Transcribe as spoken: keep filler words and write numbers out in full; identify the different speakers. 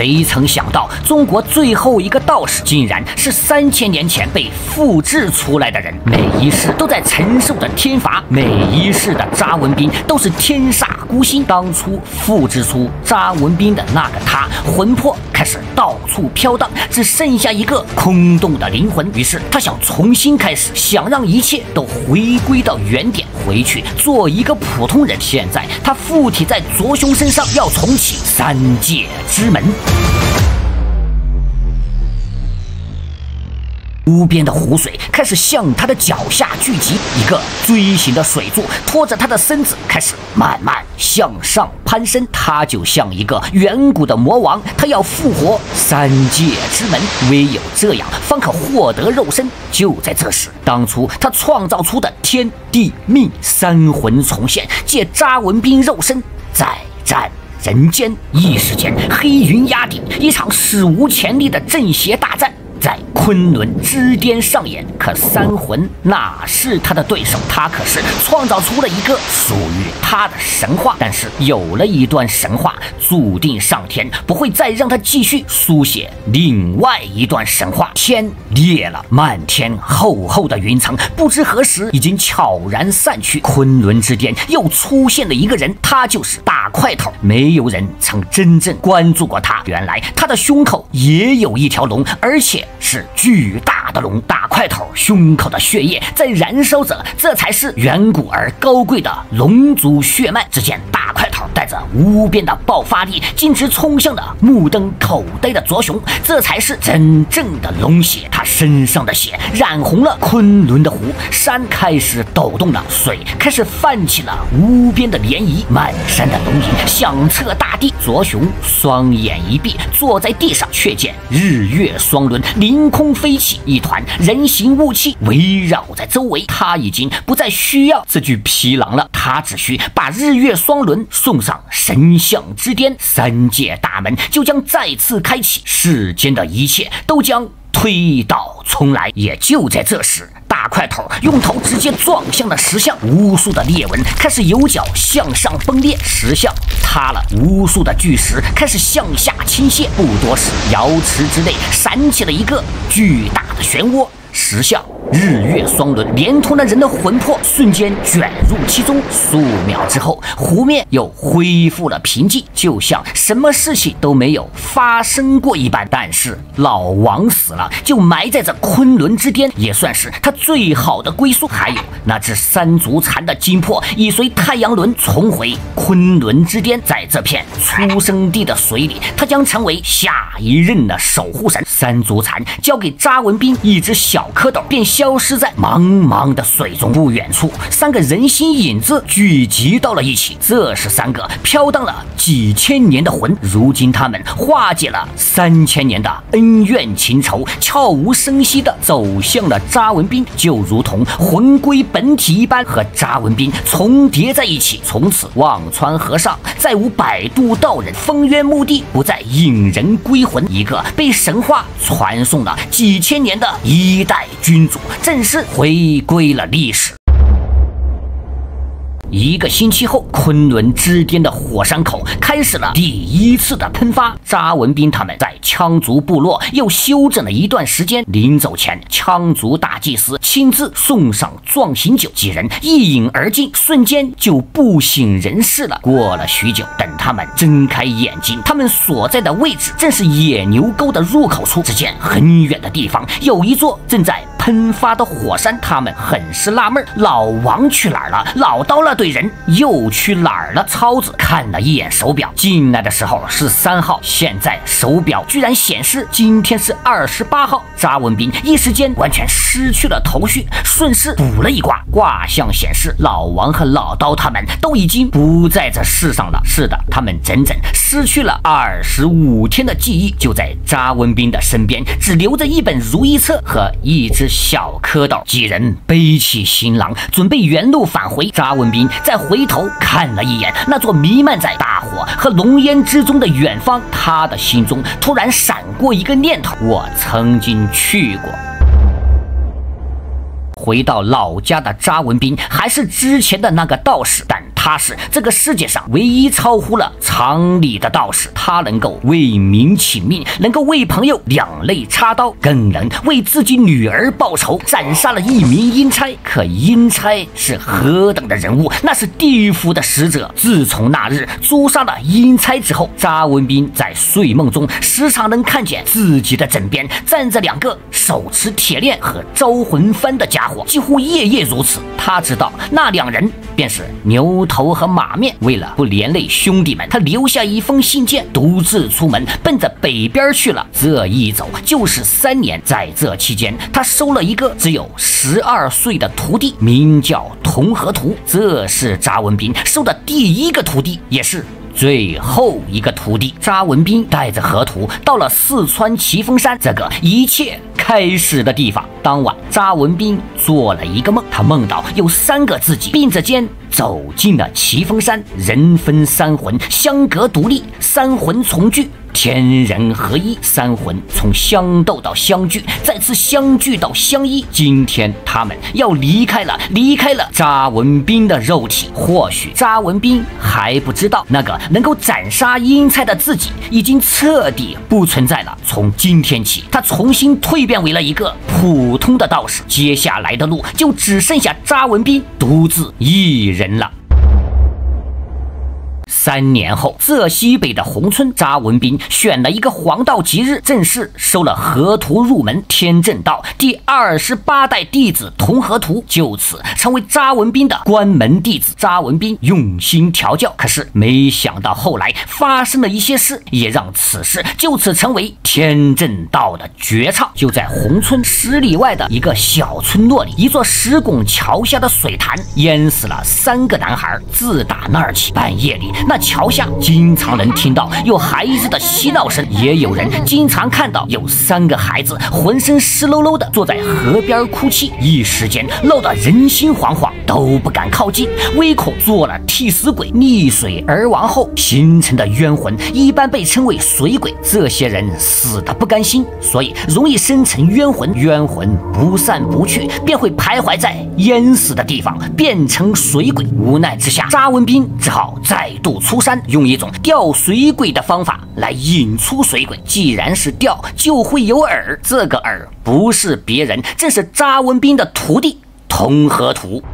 Speaker 1: 谁曾想到，中国最后一个道士竟然是三千年前被复制出来的人，每一世都在承受着天罚，每一世的查文彬都是天煞孤星。当初复制出查文彬的那个他，魂魄开始到处飘荡，只剩下一个空洞的灵魂。于是他想重新开始，想让一切都回归到原点，回去做一个普通人。现在他附体在卓雄身上，要重启三界之门。无边的湖水开始向他的脚下聚集，一个锥形的水柱拖着他的身子开始慢慢向上攀升。他就像一个远古的魔王，他要复活三界之门，唯有这样方可获得肉身。就在这时，当初他创造出的天地命三魂重现，借查文彬肉身再战人间。一时间黑云压顶，一场史无前例的正邪大战在昆仑之巅上演。可三魂哪是他的对手？他可是创造出了一个属于他的神话。但是有了一段神话，注定上天不会再让他继续书写另外一段神话。天裂了，漫天厚厚的云层不知何时已经悄然散去。昆仑之巅又出现了一个人，他就是大块头。没有人曾真正关注过他，原来他的胸口也有一条龙，而且是巨大的龙。大块头胸口的血液在燃烧着，这才是远古而高贵的龙族血脉。只见大块头带着无边的爆发力，径直冲向了目瞪口呆的卓雄。这才是真正的龙血，他身上的血染红了昆仑的湖，山开始抖动了，水开始泛起了无边的涟漪，满山的龙吟响彻大地。卓雄双眼一闭，坐在地上，却见日月双轮凌空飞起，一团人形雾气围绕在周围。他已经不再需要这具皮囊了，他只需把日月双轮送上神象之巅，三界大门就将再次开启，世间的一切都将推倒重来。也就在这时，大块头用头直接撞向了石像，无数的裂纹开始由脚向上崩裂，石像塌了，无数的巨石开始向下倾泻。不多时，瑶池之内闪起了一个巨大的漩涡，石像日月双轮连同了人的魂魄瞬间卷入其中。数秒之后，湖面又恢复了平静，就像什么事情都没有发生过一般。但是老王死了，就埋在这昆仑之巅，也算是他最好的归宿。还有那只三足蚕的精魄已随太阳轮重回昆仑之巅，在这片出生地的水里，他将成为下一任的守护神。三足蚕交给查文彬一只小蝌蚪，便消失在茫茫的水中。不远处，三个人形影子聚集到了一起，这是三个飘荡了几千年的魂，如今他们化解了三千年的恩怨情仇，悄无声息地走向了查文彬，就如同魂归本体一般，和查文彬重叠在一起。从此忘川河上再无摆渡道人，封渊墓地不再引人归魂，一个被神话传颂了几千年的一代君主正式回归了历史。一个星期后，昆仑之巅的火山口开始了第一次的喷发。查文彬他们在羌族部落又休整了一段时间，临走前，羌族大祭司亲自送上壮行酒，几人一饮而尽，瞬间就不省人事了。过了许久，等他们睁开眼睛，他们所在的位置正是野牛沟的入口处。只见很远的地方有一座正在喷发的火山，他们很是纳闷，老王去哪儿了？老刀了对人又去哪儿了？超子看了一眼手表，进来的时候是三号，现在手表居然显示今天是二十八号。查文彬一时间完全失去了头绪，顺势卜了一卦，卦象显示老王和老刀他们都已经不在这世上了。是的，他们整整失去了二十五天的记忆。就在查文彬的身边，只留着一本如意册和一只小蝌蚪。几人背起行囊，准备原路返回。查文彬再回头看了一眼那座弥漫在大火和浓烟之中的远方，他的心中突然闪过一个念头：我曾经去过。 回到老家的查文彬还是之前的那个道士，但他是这个世界上唯一超乎了常理的道士。他能够为民请命，能够为朋友两肋插刀，更能为自己女儿报仇，斩杀了一名阴差。可阴差是何等的人物？那是地府的使者。自从那日诛杀了阴差之后，查文彬在睡梦中时常能看见自己的枕边站着两个手持铁链和招魂幡的家伙，几乎夜夜如此。他知道那两人便是牛头和马面。为了不连累兄弟们，他留下一封信件，独自出门奔着北边去了。这一走就是三年，在这期间他收了一个只有十二岁的徒弟，名叫同和图。这是查文彬收的第一个徒弟，也是最后一个徒弟。查文彬带着河图到了四川奇峰山这个一切开始的地方。当晚，查文彬做了一个梦，他梦到有三个自己并着肩走进了奇峰山，人分三魂，相隔独立，三魂重聚，天人合一。三魂从相斗到相聚，再次相聚到相依。今天他们要离开了，离开了查文彬的肉体。或许查文彬还不知道，那个能够斩杀阴差的自己已经彻底不存在了。从今天起，他重新蜕变为了一个普通的道士。接下来的路就只剩下查文彬独自一人了。三年后，浙西北的宏村，查文彬选了一个黄道吉日，正式收了河图入门。天正道第二十八代弟子同河图就此成为查文彬的关门弟子。查文彬用心调教，可是没想到后来发生了一些事，也让此事就此成为天正道的绝唱。就在宏村十里外的一个小村落里，一座石拱桥下的水潭淹死了三个男孩。自打那儿起，半夜里那桥下经常能听到有孩子的嬉闹声，也有人经常看到有三个孩子浑身湿漉漉的坐在河边哭泣，一时间闹得人心惶惶，都不敢靠近，唯恐做了替死鬼溺水而亡后形成的冤魂，一般被称为水鬼。这些人死得不甘心，所以容易生成冤魂，冤魂不散不去，便会徘徊在淹死的地方，变成水鬼。无奈之下，查文彬只好再度出山，用一种钓水鬼的方法来引出水鬼。既然是钓，就会有饵，这个饵不是别人，正是查文彬的徒弟同河图。